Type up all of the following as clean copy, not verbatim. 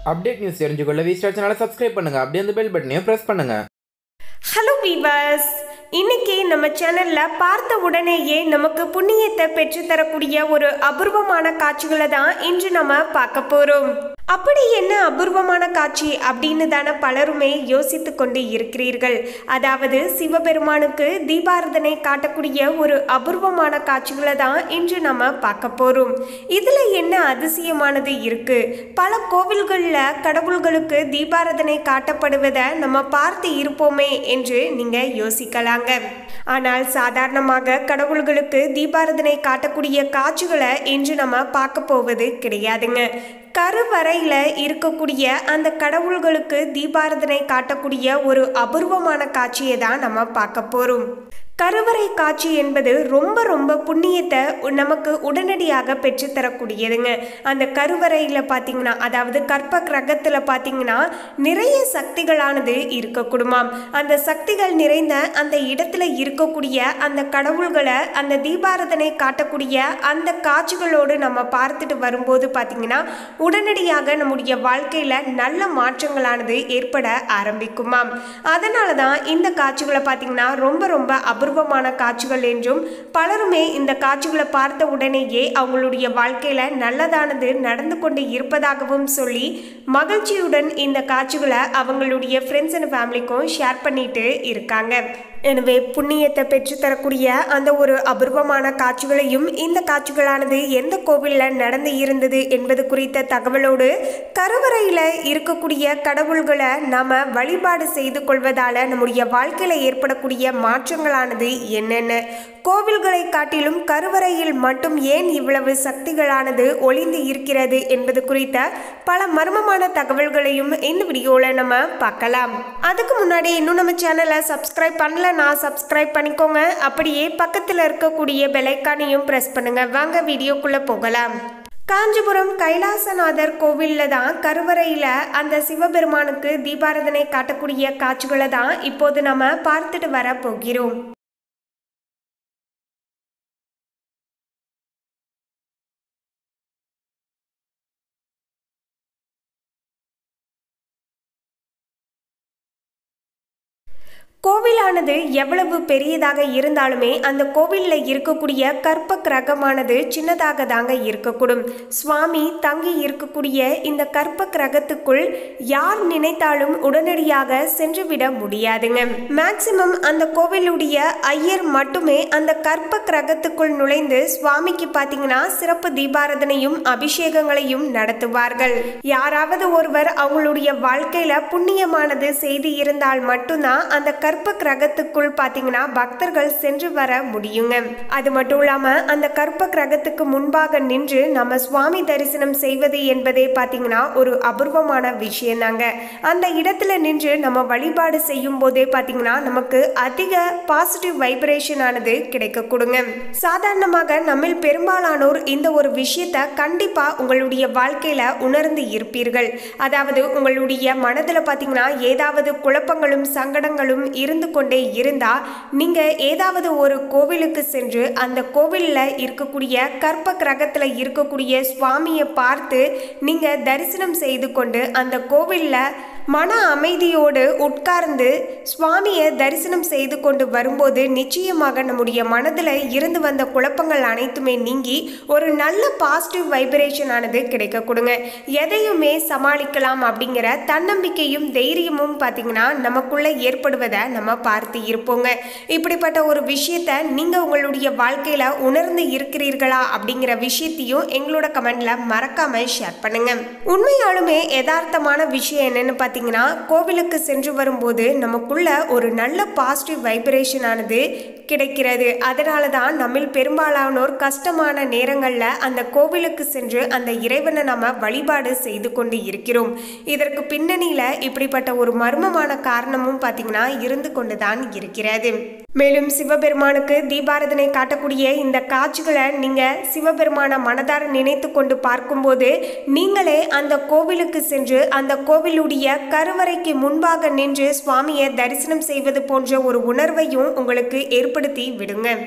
Update news தெரிஞ்சுக்கொள்ள V Star சேனலை subscribe பண்ணுங்க. அப்படியே அந்த பெல் பட்டனையும் பிரஸ் பண்ணுங்க. ஹலோ வீவர்ஸ், இன்னைக்கு நம்ம சேனல்ல பார்த்த உடனேயே நமக்கு புண்ணியத்தை பெற்று தரக்கூடிய ஒரு அபூர்வமான காட்சிகளை தான் இன்று நம்ம பார்க்க போறோம். அப்படி என்ன அபூர்வமான காட்சி அப்படின்னு தானே பலருமே யோசித்து கொண்டு இருக்கிறீர்கள். அதாவது சிவபெருமானுக்கு தீபாராதனை காட்டக்கூடிய ஒரு அபூர்வமான காட்சிகளை தான் இன்று நம்ம பார்க்க போறோம். இதுல என்ன அதிசயமானது இருக்கு? பல கோவில்களில் கடவுள்களுக்கு தீபாராதனை காட்டப்படுவதை நம்ம பார்த்து இருப்போமே என்று நீங்க யோசிக்கலாங்க. ஆனால் சாதாரணமாக கடவுள்களுக்கு தீபாராதனை காட்டக்கூடிய காட்சிகளை இன்று நம்ம பார்க்க போவது கிடையாதுங்க. கருவறையில இருக்கக்கூடிய அந்த கடவுள்களுக்கு தீபாராதனை காட்டக்கூடிய ஒரு அபூர்வமான காட்சியை தான் நம்ம பார்க்க போறோம். கருவறை காட்சி என்பது ரொம்ப ரொம்ப புண்ணியத்தை நமக்கு உடனடியாக பெற்றுத்தரக்கூடியதுங்க. அந்த கருவறையில் பார்த்தீங்கன்னா, அதாவது கற்ப கிரகத்தில் பார்த்தீங்கன்னா நிறைய சக்திகளானது இருக்கக்கூடுமாம். அந்த சக்திகள் நிறைந்த அந்த இடத்துல இருக்கக்கூடிய அந்த கடவுள்களை அந்த தீபாராதனை காட்டக்கூடிய அந்த காட்சிகளோடு நம்ம பார்த்துட்டு வரும்போது பார்த்தீங்கன்னா உடனடியாக நம்முடைய வாழ்க்கையில் நல்ல மாற்றங்களானது ஏற்பட ஆரம்பிக்குமாம். அதனால தான் இந்த காட்சிகளை பார்த்தீங்கன்னா ரொம்ப ரொம்ப அபூர்வமான காட்சிகள் என்றும், பலருமே இந்த காட்சிகளை பார்த்த உடனேயே அவங்களுடைய வாழ்க்கையில நல்லதானது நடந்து கொண்டு இருப்பதாகவும் சொல்லி மகிழ்ச்சியுடன் இந்த காட்சிகளை அவங்களுடைய ஃப்ரெண்ட்ஸ் அண்ட் ஃபேமிலிக்கும் ஷேர் பண்ணிட்டு இருக்காங்க. எனவே புண்ணியத்தை பெற்றுத்தரக்கூடிய அந்த ஒரு அபூர்வமான காட்சிகளையும், இந்த காட்சிகளானது எந்த கோவிலில் நடந்து இருந்தது என்பது குறித்த தகவலோடு கருவறையில் இருக்கக்கூடிய கடவுள்களை நாம் வழிபாடு செய்து கொள்வதால் நம்முடைய வாழ்க்கையில் ஏற்படக்கூடிய மாற்றங்களானது என்னென்ன, கோவில்களை காட்டிலும் கருவறையில் மட்டும் ஏன் இவ்வளவு சக்திகளானது ஒளிந்து இருக்கிறது என்பது குறித்த பல மர்மமான தகவல்களையும் இந்த வீடியோவில் நம்ம பார்க்கலாம். அதுக்கு முன்னாடி இன்னும் நம்ம சேனலை சப்ஸ்கிரைப் பண்ணல, நான் சப்ஸ்கிரைப் பண்ணிக்கோங்க. அப்படியே பக்கத்தில் இருக்கக்கூடிய பெல் ஐகானையும் பிரஸ் பண்ணுங்க. வாங்க வீடியோக்குள்ள போகலாம். காஞ்சிபுரம் கைலாசநாதர் கோவிலில் தான் கருவறையில் அந்த சிவபெருமானுக்கு தீபாராதனை காட்டக்கூடிய காட்சிகளை தான் இப்போது நம்ம பார்த்துட்டு வர போகிறோம். கோவிலானது எவ்வளவு பெரியதாக இருந்தாலுமே அந்த கோவிலில் இருக்கக்கூடிய கற்ப கிரகமானது சின்னதாக தாங்க இருக்கக்கூடும். சுவாமி தங்கி இருக்கக்கூடிய இந்த கற்ப கிரகத்துக்குள் யார் நினைத்தாலும் உடனடியாக சென்றுவிட முடியாதுங்க. மேக்சிமம் அந்த கோவிலுடைய ஐயர் மட்டுமே அந்த கற்ப கிரகத்துக்குள் நுழைந்து சுவாமிக்கு பார்த்தீங்கன்னா சிறப்பு தீபாராதனையும் அபிஷேகங்களையும் நடத்துவார்கள். யாராவது ஒருவர் அவங்களுடைய வாழ்க்கையில புண்ணியமானது செய்து இருந்தால் மட்டும்தான் அந்த கற்ப கிரகத்துக்குள் பாத்தீங்கன்னா பக்தர்கள் சென்று வர முடியுங்க. அது மட்டும் இல்லாம அந்த கற்ப கிரகத்துக்கு முன்பாக நின்று நம்ம சுவாமி தரிசனம் செய்வது என்பதே பாத்தீங்கன்னா ஒரு அபூர்வமான விஷயம் தாங்க. அந்த இடத்துல நின்று நம்ம வழிபாடு செய்யும் போதே பாத்தீங்கன்னா நமக்கு அதிக பாசிட்டிவ் வைப்ரேஷன் ஆனது கிடைக்க கொடுங்க. சாதாரணமாக நம்ம பெரும்பாலானோர் இந்த ஒரு விஷயத்தை கண்டிப்பா உங்களுடைய வாழ்க்கையில உணர்ந்து இருப்பீர்கள். அதாவது உங்களுடைய மனதில் பாத்தீங்கன்னா ஏதாவது குழப்பங்களும் சங்கடங்களும் இருந்து கொண்டே இருந்தா நீங்க ஏதாவது ஒரு கோவிலுக்கு சென்று அந்த கோவிலில் இருக்கக்கூடிய கற்ப கிரகத்துல இருக்கக்கூடிய சுவாமியை பார்த்து நீங்க தரிசனம் செய்து கொண்டு அந்த கோவிலில் மன அமைதியோடு உட்கார்ந்து சுவாமியை தரிசனம் செய்து கொண்டு வரும்போது நிச்சயமாக நம்முடைய மனதில் இருந்து வந்த குழப்பங்கள் அனைத்துமே நீங்கி ஒரு நல்ல பாசிட்டிவ் வைப்ரேஷன் ஆனது கிடைக்க கொடுங்க. எதையுமே சமாளிக்கலாம் அப்படிங்கிற தன்னம்பிக்கையும் தைரியமும் பார்த்தீங்கன்னா நமக்குள்ள ஏற்படுவதை நம்ம பார்த்து இருப்போங்க. இப்படிப்பட்ட ஒரு விஷயத்தை நீங்க உங்களுடைய வாழ்க்கையில உணர்ந்து இருக்கிறீர்களா அப்படிங்கிற விஷயத்தையும் எங்களோட கமெண்ட்ல மறக்காம ஷேர் பண்ணுங்க. உண்மையாலுமே யதார்த்தமான விஷயம் என்னன்னு பார்த்தீங்கன்னா, கோவிலுக்கு சென்று வரும்போது நமக்குள்ள ஒரு நல்ல பாசிட்டிவ் வைப்ரேஷன் ஆனது கிடைக்கிறது. அதனால தான் நம்ம பெரும்பாலானோர் கஷ்டமான நேரங்களில் அந்த கோவிலுக்கு சென்று அந்த இறைவனை நம்ம வழிபாடு செய்து கொண்டு இருக்கிறோம். இதற்கு பின்னணியில் இப்படிப்பட்ட ஒரு மர்மமான காரணமும் பார்த்தீங்கன்னா இருந்து கொண்டுதான் இருக்கிறது. மேலும் சிவபெருமானுக்கு தீபாராதனை காட்டக்கூடிய இந்த காட்சிகளை நீங்க சிவபெருமான மனதார நினைத்து கொண்டு பார்க்கும்போது நீங்களே அந்த கோவிலுக்கு சென்று அந்த கோவிலுடைய கருவறைக்கு முன்பாக நின்று சுவாமியை தரிசனம் செய்வது போன்ற ஒரு உணர்வையும் உங்களுக்கு ஏற்படுத்தி விடுங்க.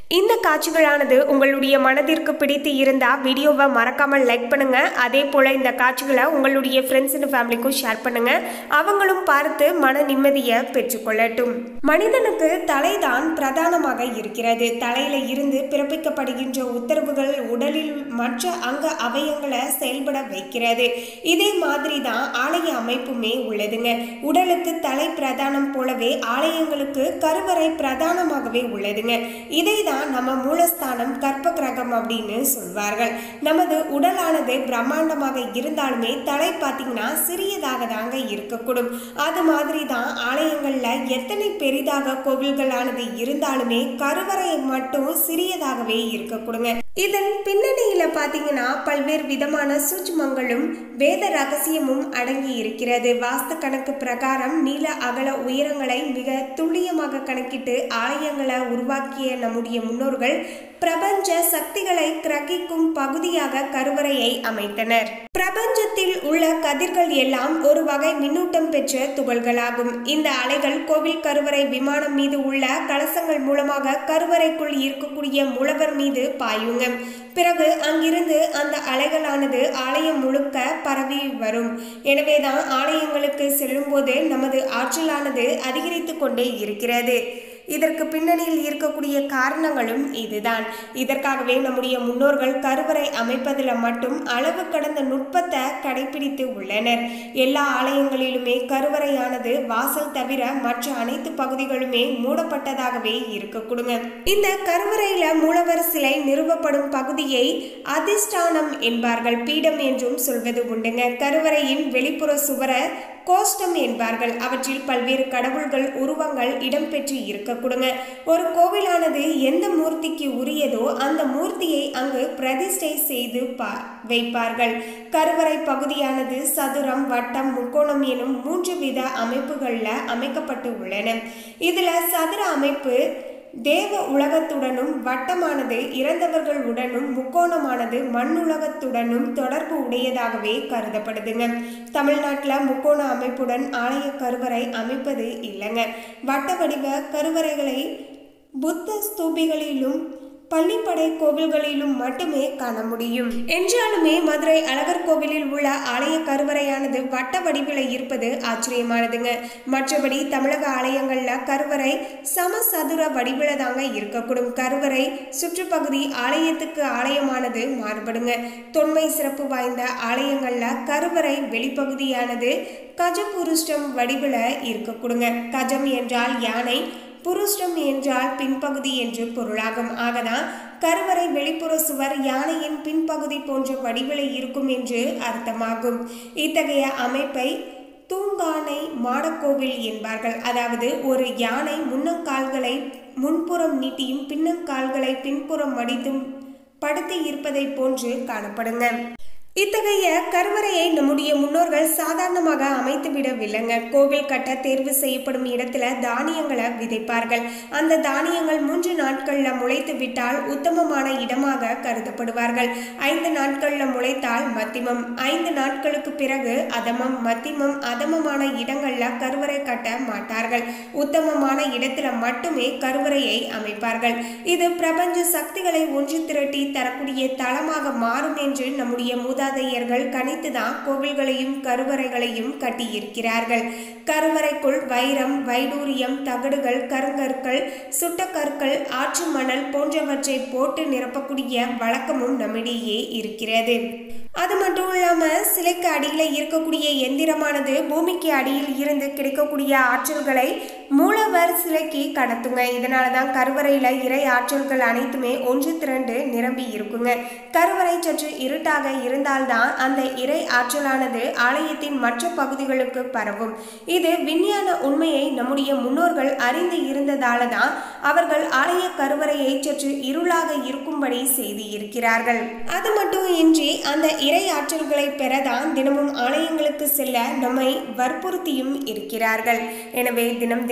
இந்த காட்சிகளானது உங்களுடைய மனதிற்கு பிடித்து இருந்தால் வீடியோவை மறக்காமல் லைக் பண்ணுங்க. அதே போல இந்த காட்சிகளை உங்களுடைய ஃப்ரெண்ட்ஸ் அண்ட் ஃபேமிலிக்கும் ஷேர் பண்ணுங்க. அவங்களும் பார்த்து மன நிம்மதியை பெற்றுக்கொள்ளட்டும். மனிதனுக்கு தலைதான் பிரதானமாக இருக்கிறது. தலையில இருந்து பிறப்பிக்கப்படுகின்ற உத்தரவுகள் உடலில் மற்ற அங்க அவயங்களை செயல்பட வைக்கிறது. இதே மாதிரி தான் ஆலய அமைப்புமே உள்ளதுங்க. உடலுக்கு தலை பிரதானம் போலவே ஆலயங்களுக்கு கருவறை பிரதானமாகவே உள்ளதுங்க. இதை தான் நம்ம மூலஸ்தானம் கற்ப கிரகம் அப்படின்னு சொல்வார்கள். நமது உடலானது பிரம்மாண்டமாக இருந்தாலுமே தலை பார்த்தீங்கன்னா சிறியதாக தாங்க இருக்கக்கூடும். அது மாதிரி தான் ஆலயங்கள்ல எத்தனை பெரிதாக கோவில்களானது இருந்தாலுமே கருவறை மட்டும் சிறியதாகவே இருக்கக்கூடுங்க. இதன் பின்னணியில பாத்தீங்கன்னா பல்வேறு விதமான சூட்சுமங்களும் வேத ரகசியமும் அடங்கி இருக்கிறது. வாஸ்து கணக்கு பிரகாரம் நீள அகல உயரங்களை மிக துல்லியமாக கணக்கிட்டு ஆலயங்களை உருவாக்கிய நம்முடைய முன்னோர்கள் பிரபஞ்ச சக்திகளை கிரகிக்கும் பகுதியாக கருவறையை அமைத்தனர். பிரபஞ்சத்தில் உள்ள கதிர்கள் எல்லாம் ஒரு வகை மின்னூட்டம் பெற்ற துகள்களாகும். இந்த அலைகள் கோவில் கருவறை விமானம் மீது உள்ள கலசங்கள் மூலமாக கருவறைக்குள் இருக்கக்கூடிய மூலவர் மீது பாயுங்க. பிறகு அங்கிருந்து அந்த அலைகளானது ஆலயம் முழுக்க பரவி வரும். எனவேதான் ஆலயங்களுக்கு செல்லும் போது நமது ஆற்றலானது அதிகரித்து கொண்டே இருக்கிறது. இதற்கு பின்னணியில் இருக்கக்கூடிய காரணங்களும் இதுதான். இதற்காகவே நம்முடைய முன்னோர்கள் கருவறை அமைப்பதில் மட்டும் அளவு கடந்த நுட்பத்தை கடைபிடித்து உள்ளனர். எல்லா ஆலயங்களிலுமே கருவறையானது வாசல் தவிர மற்ற அனைத்து பகுதிகளுமே மூடப்பட்டதாகவே இருக்கக்கூடுங்க. இந்த கருவறையில மூலவர் சிலை நிறுவப்படும் பகுதியை அதிஷ்டானம் என்பார்கள். பீடம் என்றும் சொல்வது உண்டுங்க. கருவறையின் வெளிப்புற சுவரை கோஷ்டம் என்பார்கள். அவற்றில் பல்வேறு கடவுள்கள் உருவங்கள் இடம்பெற்று இருக்கக்கூடுங்க. ஒரு கோவிலானது எந்த மூர்த்திக்கு உரியதோ அந்த மூர்த்தியை அங்கு பிரதிஷ்டை செய்து வைப்பார்கள். கருவறை பகுதியானது சதுரம், வட்டம், முக்கோணம் எனும் 3 வித அமைப்புகள்ல அமைக்கப்பட்டு உள்ளன. இதுல சதுர அமைப்பு தேவ உலகத்துடனும், வட்டமானது இறந்தவர்கள் உடனும், முக்கோணமானது மண்ணுலகத்துடனும் தொடர்பு உடையதாகவே கருதப்படுதுங்க. தமிழ்நாட்டில் முக்கோண அமைப்புடன் ஆலய கருவறை அமைப்பது இல்லைங்க. வட்ட வடிவ கருவறைகளை புத்த ஸ்தூபிகளிலும் பள்ளிப்படை கோவில்களிலும் மட்டுமே காண முடியும். என்றாலுமே மதுரை அழகர் கோவிலில் உள்ள ஆலய கருவறையானது வட்ட வடிவில் இருப்பது ஆச்சரியமானதுங்க. மற்றபடி தமிழக ஆலயங்கள்ல கருவறை சமசதுர வடிவில் தாங்க இருக்கக்கூடும். கருவறை சுற்றுப்பகுதி ஆலயத்துக்கு ஆலயமானது மாறுபடுங்க. தொன்மை சிறப்பு வாய்ந்த ஆலயங்கள்ல கருவறை வெளிப்பகுதியானது கஜபுருஷ்டம் வடிவில் இருக்கக்கூடுங்க. கஜம் என்றால் யானை, புருஷ்டம் என்றால் பின்பகுதி என்று பொருளாகும். ஆகதான் கருவறை வெளிப்புற சுவர் யானையின் பின்பகுதி போன்ற வடிவில் இருக்கும் என்று அர்த்தமாகும். இத்தகைய அமைப்பை தூங்கானை மாடக்கோவில் என்பார்கள். அதாவது ஒரு யானை முன்னங்கால்களை முன்புறம் நீட்டியும் பின்னங்கால்களை பின்புறம் மடித்தும் படுத்து இருப்பதை போன்று காணப்படுங்க. இத்தகைய கருவறையை நம்முடைய முன்னோர்கள் சாதாரணமாக அமைத்து விடவில்லைங்க. கோவில் கட்ட தேர்வு செய்யப்படும் இடத்துல தானியங்களை விதைப்பார்கள். அந்த தானியங்கள் 3 நாட்கள்ல முளைத்து விட்டால் உத்தமமான இடமாக கருதப்படுவார்கள். 5 நாட்கள்ல முளைத்தால் மத்திமம், 5 நாட்களுக்கு பிறகு அதமம், மத்திமம், அதமமான இடங்கள்ல கருவறை கட்ட மாட்டார்கள். உத்தமமான இடத்துல மட்டுமே கருவறையை அமைப்பார்கள். இது பிரபஞ்ச சக்திகளை ஒன்று திரட்டி தரக்கூடிய தளமாக மாறும் என்று நம்முடைய மூதாதையர்கள் கணித்துதான் கோவில்களையும் கருவறைகளையும் கட்டியிருக்கிறார்கள். கருவறைக்குள் வைரம், வைடூரியம், தகடுகள், கருங்கற்கள், சுட்டக்கற்கள், ஆற்று மணல் போன்றவற்றை போட்டு நிரப்பக்கூடிய வழக்கமும் நம்மிடையே இருக்கிறது. அது மட்டும் இல்லாம சிலைக்கு அடியில இருக்கக்கூடிய எந்திரமானது பூமிக்கு அடியில் இருந்து கிடைக்கக்கூடிய ஆற்றல்களை மூலவர் சிலைக்கு கடத்துங்க. இதனாலதான் கருவறையில இறை ஆற்றல்கள் அனைத்துமே ஒன்று திரண்டு நிரம்பி இருக்குங்க. கருவறை சற்று இருட்டாக இருந்தால்தான் அந்த இறை ஆற்றலானது ஆலயத்தின் மற்ற பகுதிகளுக்கு பரவும். இது விஞ்ஞான உண்மையை நம்முடைய முன்னோர்கள் அறிந்து இருந்ததால தான் அவர்கள் ஆலய கருவறையை சற்று இருளாக இருக்கும்படி செய்து இருக்கிறார்கள். அது மட்டும் இன்றி அந்த இறை ஆற்றல்களை பெறதான் தினமும் ஆலயங்களுக்கு செல்ல நம்மை வற்புறுத்தியும் இருக்கிறார்கள். எனவே தினம் தினம் நம்ம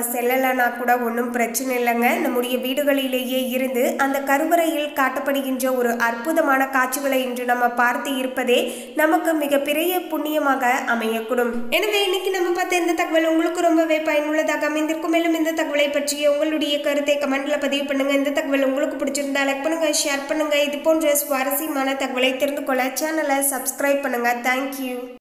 செல்லலைன்னா கூட ஒன்றும் பிரச்சனை இல்லைங்க. நம்முடைய வீடுகளிலேயே இருந்து அந்த கருவறையில் காட்டப்படுகின்ற ஒரு அற்புதமான காட்சிகளை இன்று நம்ம பார்த்து இருப்பதே நமக்கு மிகப்பெரிய புண்ணியமாக அமையக்கூடும். எனவே இன்னைக்கு நம்ம பார்த்த இந்த தகவல் உங்களுக்கு ரொம்பவே பயனுள்ளதாக அமைந்திருக்கும். மேலும் இந்த தகவலை பற்றிய உங்களுடைய கருத்தை கமெண்ட்ல பதிவு பண்ணுங்க. இந்த தகவல் உங்களுக்கு பிடிச்சிருந்தா லைக் பண்ணுங்க, ஷேர் பண்ணுங்க. இது போன்ற சுவாரஸ்யமான தகவலை தெரிந்து கொள்ள சேனலை சப்ஸ்கிரைப் பண்ணுங்க. தேங்க்யூ.